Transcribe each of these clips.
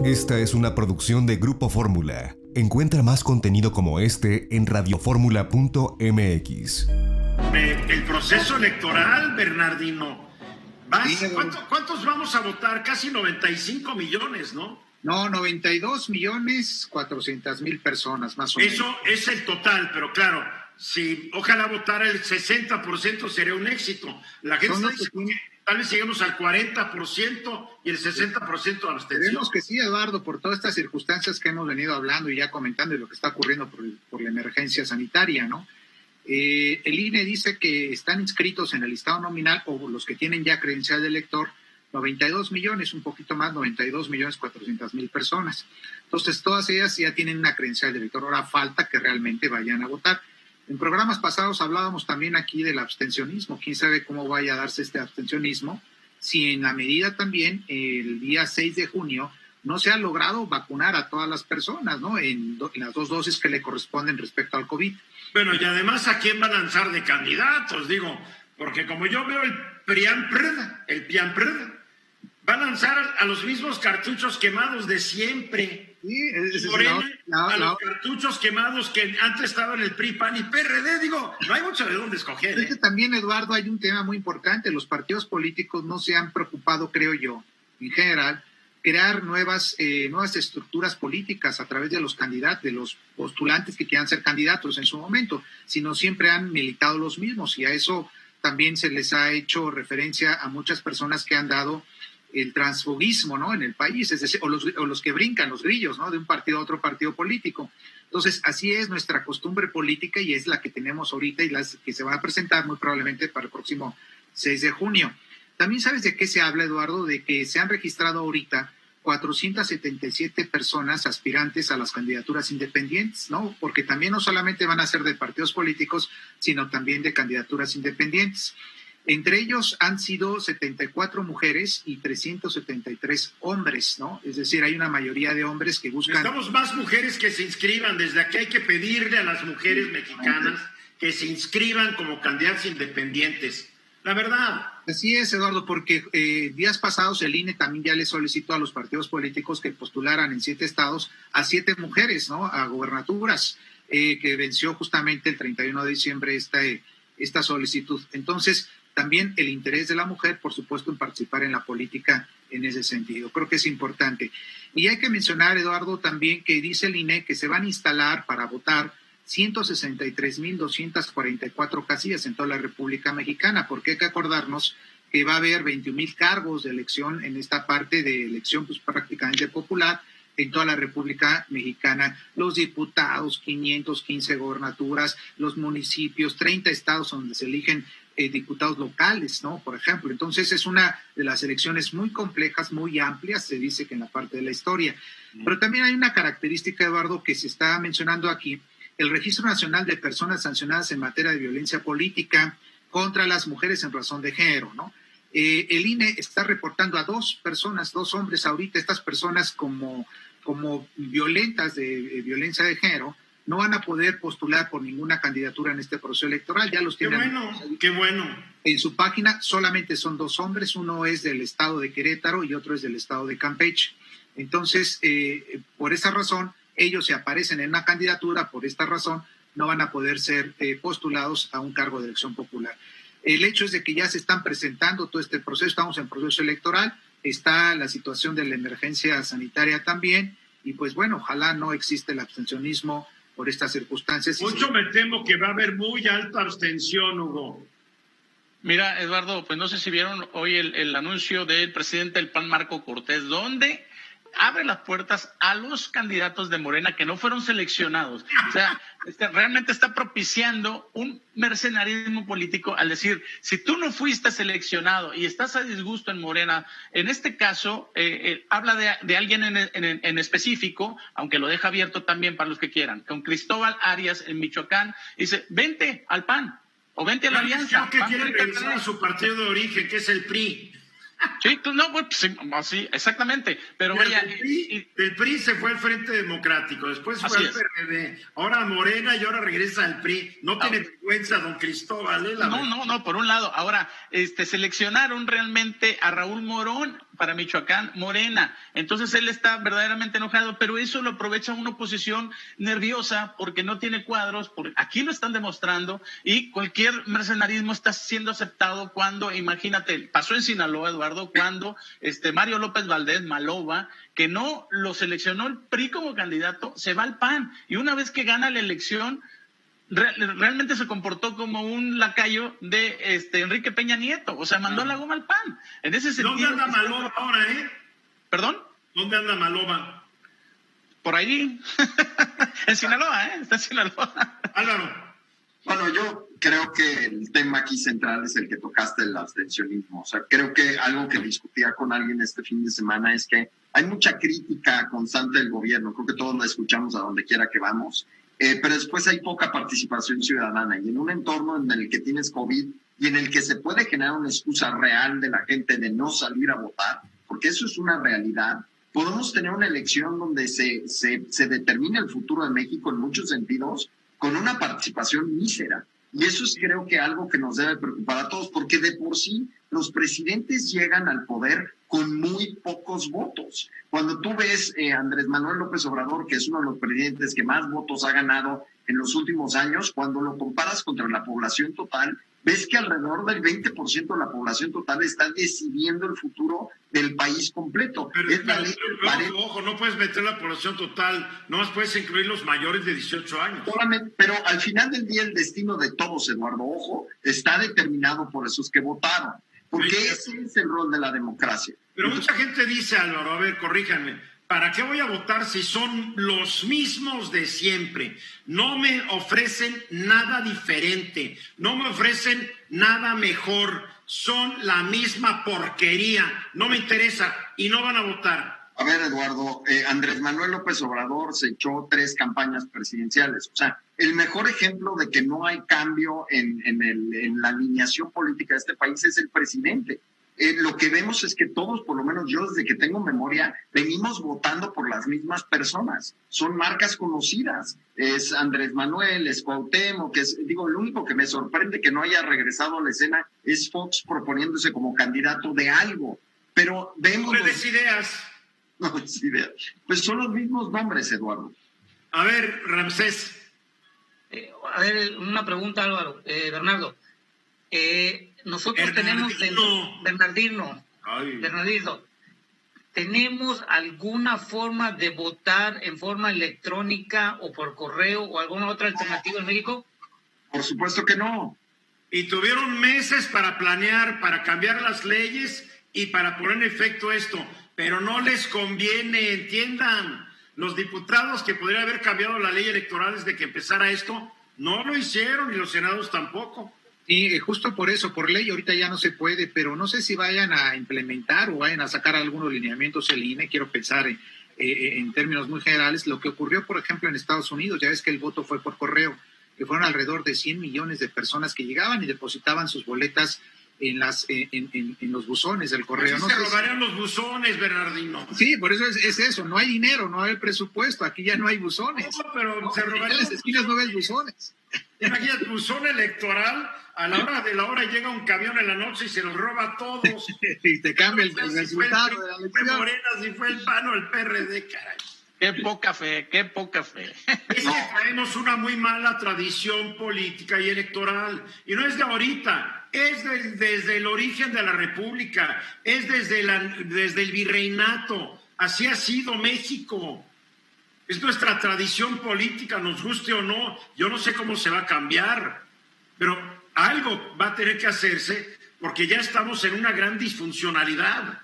Esta es una producción de Grupo Fórmula. Encuentra más contenido como este en radioformula.mx. El proceso electoral, Bernardino. ¿Cuántos vamos a votar? Casi 95 millones, ¿no? No, 92.400.000 personas, más o menos. Eso es el total, pero claro, si ojalá votara el 60% sería un éxito. La gente está diciendo que tal vez lleguemos al 40% y el 60% de abstención. Creemos que sí, Eduardo, por todas estas circunstancias que hemos venido hablando y ya comentando y lo que está ocurriendo por la emergencia sanitaria, ¿no? El INE dice que están inscritos en el listado nominal o los que tienen ya credencial de elector 92 millones, un poquito más, 92.400.000 personas. Entonces, todas ellas ya tienen una credencial de elector. Ahora falta que realmente vayan a votar. En programas pasados hablábamos también aquí del abstencionismo. ¿Quién sabe cómo vaya a darse este abstencionismo? Si en la medida también el día 6 de junio no se ha logrado vacunar a todas las personas, ¿no? En las 2 dosis que le corresponden respecto al COVID. Bueno, y además, ¿a quién va a lanzar de candidatos? Digo, porque como yo veo el PRIAN-PRD, va a lanzar a los mismos cartuchos quemados de siempre. Sí, los cartuchos quemados que antes estaban en el PRI, PAN y PRD. Digo, no hay mucho de dónde escoger. Es que también, Eduardo, hay un tema muy importante. Los partidos políticos no se han preocupado, creo yo, en general, crear nuevas estructuras políticas a través de los candidatos, de los postulantes que quieran ser candidatos en su momento, sino siempre han militado los mismos, y a eso también se les ha hecho referencia a muchas personas que han dado el transfugismo, ¿no?, en el país, es decir, o los que brincan los grillos, ¿no?, de un partido a otro partido político. Entonces, así es nuestra costumbre política y es la que tenemos ahorita y las que se van a presentar muy probablemente para el próximo 6 de junio. También sabes de qué se habla, Eduardo, de que se han registrado ahorita 477 personas aspirantes a las candidaturas independientes, ¿no? Porque también no solamente van a ser de partidos políticos, sino también de candidaturas independientes. Entre ellos han sido 74 mujeres y 373 hombres, ¿no? Es decir, hay una mayoría de hombres que buscan... Necesitamos más mujeres que se inscriban. Desde aquí hay que pedirle a las mujeres mexicanas que se inscriban como candidatas independientes. La verdad. Así es, Eduardo, porque días pasados el INE también ya le solicitó a los partidos políticos que postularan en 7 estados a 7 mujeres, ¿no?, a gobernaturas, que venció justamente el 31 de diciembre esta solicitud. Entonces, también el interés de la mujer, por supuesto, en participar en la política en ese sentido. Creo que es importante. Y hay que mencionar, Eduardo, también que dice el INE que se van a instalar para votar 163.244 casillas en toda la República Mexicana, porque hay que acordarnos que va a haber 21,000 cargos de elección en esta parte de elección pues prácticamente popular en toda la República Mexicana, los diputados, 515 gobernaturas, los municipios, 30 estados donde se eligen diputados locales, ¿no?, por ejemplo. Entonces es una de las elecciones muy complejas, muy amplias, se dice que en la parte de la historia. Pero también hay una característica, Eduardo, que se está mencionando aquí: el Registro Nacional de Personas Sancionadas en Materia de Violencia Política contra las Mujeres en Razón de Género, ¿no? El INE está reportando a 2 hombres ahorita. Estas personas como violentas de violencia de género no van a poder postular por ninguna candidatura en este proceso electoral. Ya los tienen. Qué bueno. En su página solamente son 2 hombres, uno es del estado de Querétaro y otro es del estado de Campeche. Entonces, por esa razón, ellos se aparecen en una candidatura, por esta razón no van a poder ser postulados a un cargo de elección popular. El hecho es de que ya se están presentando todo este proceso, estamos en proceso electoral, está la situación de la emergencia sanitaria también, y pues bueno, ojalá no existe el abstencionismo por estas circunstancias. Mucho me temo que va a haber muy alta abstención, Hugo. Mira, Eduardo, pues no sé si vieron hoy el anuncio del presidente del PAN, Marco Cortés, donde abre las puertas a los candidatos de Morena que no fueron seleccionados. O sea, realmente está propiciando un mercenarismo político al decir, si tú no fuiste seleccionado y estás a disgusto en Morena, en este caso habla de alguien en específico, aunque lo deja abierto también para los que quieran, con Cristóbal Arias en Michoacán, dice, vente al PAN o vente a la Alianza. Que quieren regresar a su partido de origen, que es el PRI. Sí, no, pues sí, exactamente. Pero vaya, el PRI se fue al Frente Democrático, después fue al PRD, ahora a Morena y ahora regresa al PRI. No tiene vergüenza. vergüenza, don Cristóbal. No, por un lado. Ahora, seleccionaron realmente a Raúl Morón para Michoacán, Morena. Entonces él está verdaderamente enojado, pero eso lo aprovecha una oposición nerviosa porque no tiene cuadros, porque aquí lo están demostrando, y cualquier mercenarismo está siendo aceptado cuando, imagínate, pasó en Sinaloa, Eduardo, cuando Mario López Valdés, Maloba, que no lo seleccionó el PRI como candidato, se va al PAN, y una vez que gana la elección, realmente se comportó como un lacayo de Enrique Peña Nieto, o sea, mandó la goma al PAN. En ese sentido. ¿Dónde anda Maloba ahora, ¿Perdón? ¿Dónde anda Maloba? Por ahí. En Sinaloa, está en Sinaloa. Álvaro. Bueno, yo creo que el tema aquí central es el que tocaste, el abstencionismo. O sea, creo que algo que discutía con alguien este fin de semana es que hay mucha crítica constante del gobierno. Creo que todos la escuchamos a donde quiera que vamos. Pero después hay poca participación ciudadana, y en un entorno en el que tienes COVID y en el que se puede generar una excusa real de la gente de no salir a votar, porque eso es una realidad, podemos tener una elección donde se determine el futuro de México en muchos sentidos con una participación mísera. Y eso es, creo que, algo que nos debe preocupar a todos, porque de por sí los presidentes llegan al poder con muy pocos votos. Cuando tú ves Andrés Manuel López Obrador, que es uno de los presidentes que más votos ha ganado en los últimos años, cuando lo comparas contra la población total, ves que alrededor del 20% de la población total está decidiendo el futuro del país completo. Pero ojo, no puedes meter la población total, no más puedes incluir los mayores de 18 años. Pero al final del día el destino de todos, Eduardo, ojo, está determinado por esos que votaron, porque ese es el rol de la democracia. Pero mucha gente dice, Álvaro, a ver, corríjanme, ¿para qué voy a votar si son los mismos de siempre? No me ofrecen nada diferente, no me ofrecen nada mejor, son la misma porquería, no me interesa y no van a votar. A ver, Eduardo, Andrés Manuel López Obrador se echó 3 campañas presidenciales. O sea, el mejor ejemplo de que no hay cambio en la alineación política de este país es el presidente. Lo que vemos es que todos, por lo menos yo desde que tengo memoria, venimos votando por las mismas personas. Son marcas conocidas. Es Andrés Manuel, es Cuauhtémoc, lo único que me sorprende que no haya regresado a la escena es Fox proponiéndose como candidato de algo. Pero vemos... No des ideas. No des ideas. Pues son los mismos nombres, Eduardo. A ver, Ramsés. A ver, una pregunta, Álvaro. Bernardo. Nosotros tenemos Bernardino, ¿tenemos alguna forma de votar en forma electrónica o por correo o alguna otra alternativa en México? Por supuesto que no. Y tuvieron meses para planear, para cambiar las leyes y para poner en efecto esto, pero no les conviene, entiendan. Los diputados que podrían haber cambiado la ley electoral desde que empezara esto, no lo hicieron, y los senados tampoco. Y justo por eso, por ley, ahorita ya no se puede, pero no sé si vayan a implementar o vayan a sacar algunos lineamientos el INE. Quiero pensar en términos muy generales lo que ocurrió, por ejemplo, en Estados Unidos. Ya ves que el voto fue por correo, que fueron alrededor de 100 millones de personas que llegaban y depositaban sus boletas en los buzones del correo. No se robarían los buzones, Bernardino. Sí, por eso es eso. No hay dinero, no hay presupuesto. Aquí ya no hay buzones. No, pero se robarían. En las esquinas no ves buzones. Imagínate, buzón electoral, a la hora de la hora llega un camión en la noche y se los roba a todos. Y te cambia el resultado de la elección. Fue Morena, si fue el PAN o el PRD, caray. Qué poca fe, qué poca fe. Es que traemos una muy mala tradición política y electoral. Y no es de ahorita, es desde el origen de la República, es desde el virreinato. Así ha sido México. Es nuestra tradición política, nos guste o no. Yo no sé cómo se va a cambiar, pero algo va a tener que hacerse porque ya estamos en una gran disfuncionalidad.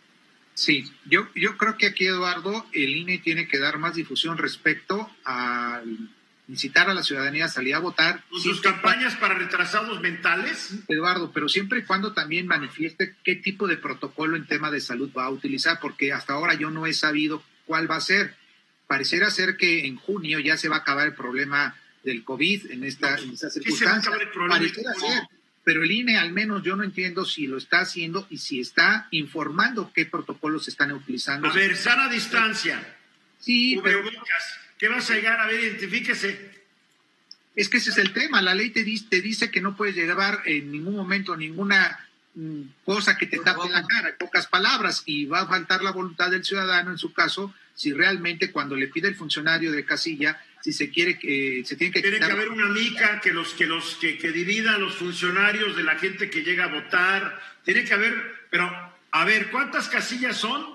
Sí, yo creo que aquí, Eduardo, el INE tiene que dar más difusión respecto a incitar a la ciudadanía a salir a votar. ¿Con sus campañas para retrasados mentales? Eduardo, pero siempre y cuando también manifieste qué tipo de protocolo en tema de salud va a utilizar, porque hasta ahora yo no he sabido cuál va a ser. Pareciera ser que en junio ya se va a acabar el problema del COVID en esta circunstancia. Pareciera ser. Pero el INE, al menos yo no entiendo si lo está haciendo y si está informando qué protocolos se están utilizando. A ver, sana distancia. Sí, pero... ¿Qué vas a llegar? A ver, identifíquese. Es que ese es el tema. La ley te dice que no puedes llevar en ningún momento ninguna cosa que te tape la cara, en pocas palabras, y va a faltar la voluntad del ciudadano en su caso, si realmente cuando le pide el funcionario de casilla, si se quiere que se tiene que tiene que haber una mica que divida a los funcionarios de la gente que llega a votar. Tiene que haber, pero a ver, ¿cuántas casillas son?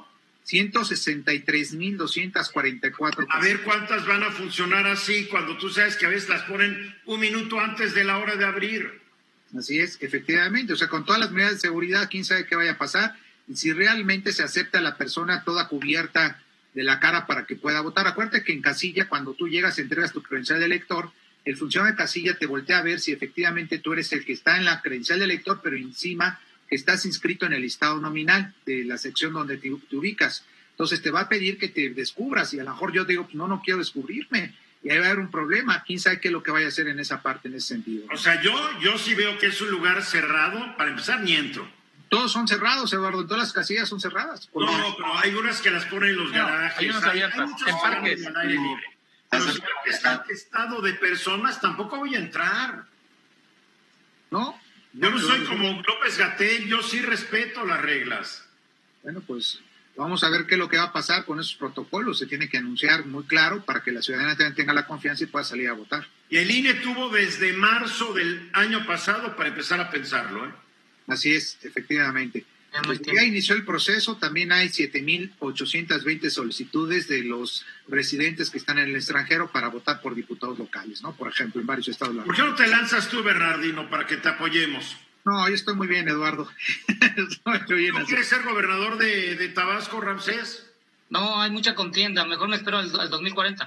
163,244. A ver cuántas van a funcionar así cuando tú sabes que a veces las ponen un minuto antes de la hora de abrir. Así es, efectivamente. O sea, con todas las medidas de seguridad, quién sabe qué vaya a pasar. Y si realmente se acepta a la persona toda cubierta de la cara para que pueda votar. Acuérdate que en casilla, cuando tú llegas, entregas tu credencial de elector, el funcionario de casilla te voltea a ver si efectivamente tú eres el que está en la credencial de elector, pero encima que estás inscrito en el listado nominal de la sección donde te ubicas. Entonces te va a pedir que te descubras y a lo mejor yo digo, pues no quiero descubrirme. Y ahí va a haber un problema. ¿Quién sabe qué es lo que vaya a hacer en esa parte, en ese sentido? O sea, yo sí veo que es un lugar cerrado. Para empezar, ni entro. Todos son cerrados, Eduardo. Todas las casillas son cerradas. No, pero hay unas que las ponen en los garajes. Hay unas abiertas, en parques. Al aire libre. Pero si está atestado de personas, tampoco voy a entrar. ¿No? Yo no soy como López-Gatell, yo sí respeto las reglas. Bueno, pues vamos a ver qué es lo que va a pasar con esos protocolos. Se tiene que anunciar muy claro para que la ciudadanía también tenga la confianza y pueda salir a votar. Y el INE tuvo desde marzo del año pasado para empezar a pensarlo, ¿eh? Así es, efectivamente. Pues ya inició el proceso, también hay 7,820 solicitudes de los residentes que están en el extranjero para votar por diputados locales, ¿no? Por ejemplo, en varios estados. ¿Por qué no te lanzas tú, Bernardino, para que te apoyemos? No, yo estoy muy bien, Eduardo. Estoy bien. ¿No quieres ser gobernador de Tabasco, Ramsés? No, hay mucha contienda, mejor me espero al 2040.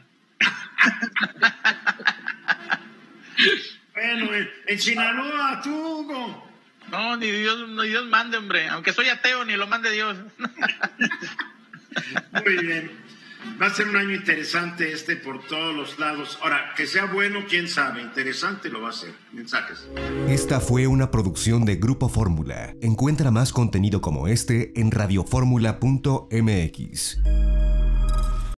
Bueno, en Sinaloa, tú, Hugo. No, ni Dios mande, hombre. Aunque soy ateo, ni lo mande Dios. Muy bien. Va a ser un año interesante por todos los lados. Ahora, que sea bueno, quién sabe. Interesante lo va a ser. Mensajes. Esta fue una producción de Grupo Fórmula. Encuentra más contenido como este en radioformula.mx.